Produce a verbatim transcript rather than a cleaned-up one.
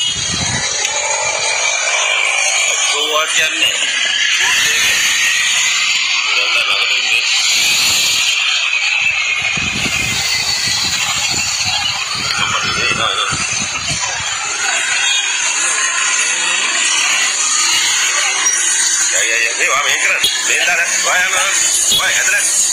Gua කියන්නේ ya ya ya, ini wah mikir, bentar, wah ya, wah ya,